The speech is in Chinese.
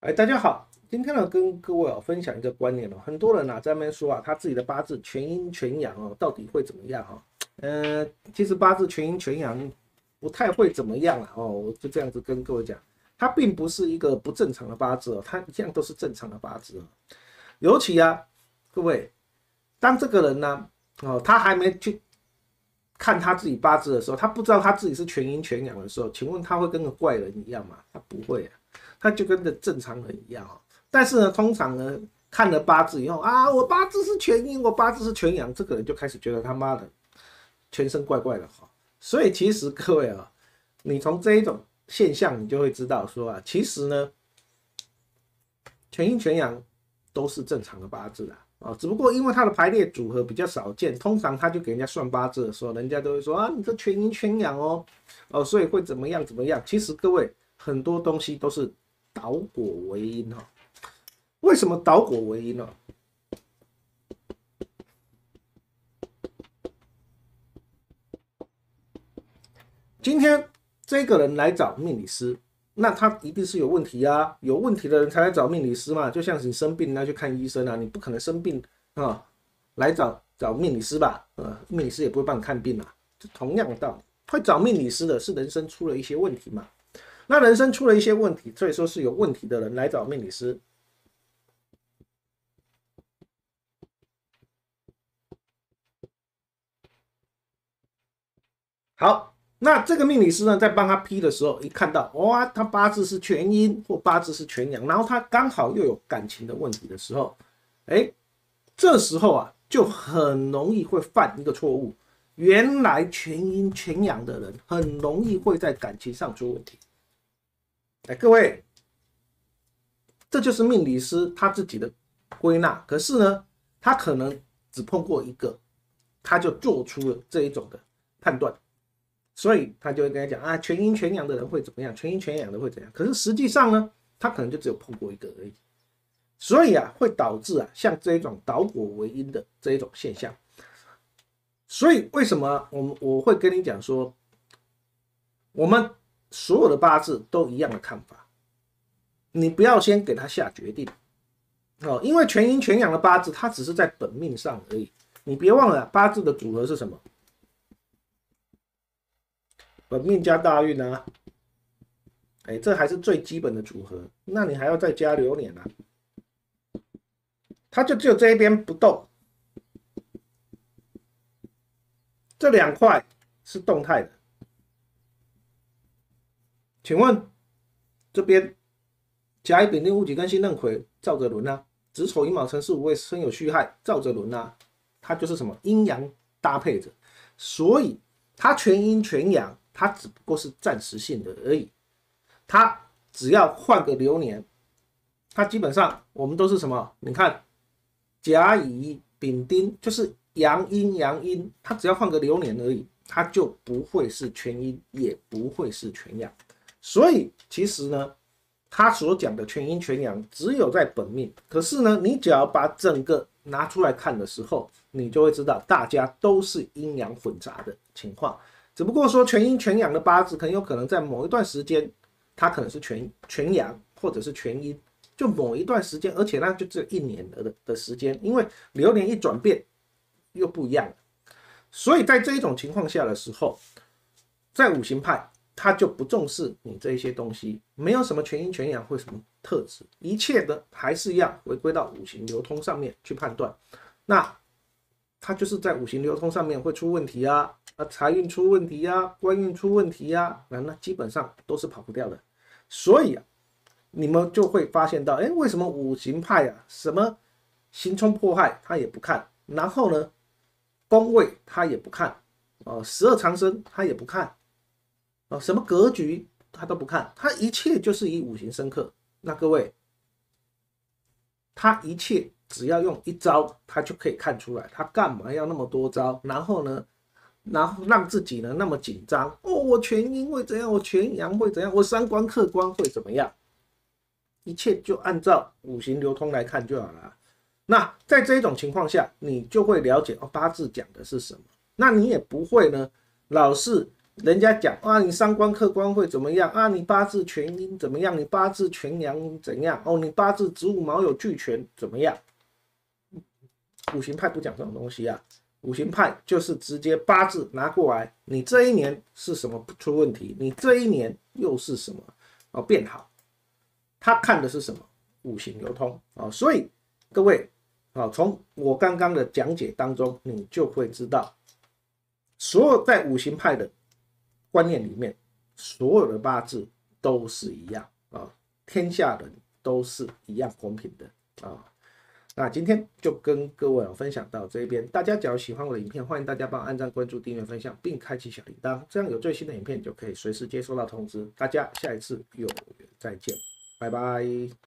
哎，大家好，今天呢跟各位分享一个观念哦，很多人在那边说他自己的八字全阴全阳到底会怎么样其实八字全阴全阳不太会怎么样我就这样子跟各位讲，它并不是一个不正常的八字它一样都是正常的八字尤其各位，当这个人呢他还没去看他自己八字的时候，他不知道他自己是全阴全阳的时候，请问他会跟个怪人一样吗？他不会他就跟个正常人一样但是呢，通常呢，看了八字以后我八字是全阴，我八字是全阳，这个人就开始觉得他妈的全身怪怪的所以其实各位你从这一种现象，你就会知道说其实呢，全阴全阳都是正常的八字只不过因为它的排列组合比较少见，通常他就给人家算八字的时候，人家都会说你这全阴全阳所以会怎么样怎么样。其实各位很多东西都是倒果为因为什么倒果为因呢？今天这个人来找命理师，那他一定是有问题有问题的人才来找命理师嘛。就像是你生病要去看医生你不可能生病来找命理师吧？命理师也不会帮你看病同样的道理，会找命理师的是人生出了一些问题嘛。那人生出了一些问题，所以说是有问题的人来找命理师。好，那这个命理师呢，在帮他批的时候，一看到他八字是全阴或八字是全阳，然后他刚好又有感情的问题的时候，这时候就很容易会犯一个错误。原来全阴全阳的人很容易会在感情上出问题。各位，这就是命理师他自己的归纳。可是呢，他可能只碰过一个，他就做出了这一种的判断。所以他就会跟他讲全阴全阳的人会怎么样，全阴全阳的会怎样。可是实际上呢，他可能就只有碰过一个而已。所以会导致像这一种倒果为因的这一种现象。所以为什么我会跟你讲说，我们所有的八字都一样的看法，你不要先给他下决定因为全阴全阳的八字它只是在本命上而已。你别忘了八字的组合是什么？本命加大运这还是最基本的组合。那你还要再加流年它就只有这一边不动，这两块是动态的。请问这边甲乙丙丁戊己庚辛壬癸照着轮子丑寅卯辰巳午未申酉戌亥照着轮它就是什么阴阳搭配着，所以它全阴全阳，它只不过是暂时性的而已。它只要换个流年，它基本上我们都是什么？你看甲乙丙丁就是阳阴阳阴，它只要换个流年而已，它就不会是全阴，也不会是全阳。所以其实呢，他所讲的全阴全阳只有在本命。可是呢，你只要把整个拿出来看的时候，你就会知道大家都是阴阳混杂的情况。只不过说全阴全阳的八字很有可能在某一段时间，它可能是全阳或者是全阴，就某一段时间，而且那就只有1年的时间，因为流年一转变又不一样了。所以在这一种情况下的时候，在五行派他就不重视你这一些东西，没有什么全阴全阳或什么特质，一切的还是一样回归到五行流通上面去判断。那他就是在五行流通上面会出问题财运出问题官运出问题那基本上都是跑不掉的。所以你们就会发现到为什么五行派什么刑冲破害他也不看，然后呢宫位他也不看12长生他也不看什么格局他都不看，他一切就是以五行生克。那各位，他一切只要用一招，他就可以看出来，他干嘛要那么多招？然后呢，然后让自己呢那么紧张我全阴会怎样？我全阳会怎样？我三官客观会怎么样？一切就按照五行流通来看就好了。那在这种情况下，你就会了解八字讲的是什么。那你也不会呢老是人家讲啊，你三观客观会怎么样啊？你八字全阴怎么样？你八字全阳怎样？哦，你八字子午卯酉巨全怎么样？五行派不讲这种东西啊，五行派就是直接八字拿过来，你这一年是什么出问题？你这一年又是什么哦变好？他看的是什么？五行流通啊，所以各位啊，从我刚刚的讲解当中，你就会知道，所有在五行派的观念里面，所有的八字都是一样啊，天下人都是一样公平的啊。那今天就跟各位分享到这边，大家只要喜欢我的影片，欢迎大家帮我按赞、关注、订阅、分享，并开启小铃铛，这样有最新的影片就可以随时接收到通知。大家下一次有缘再见，拜拜。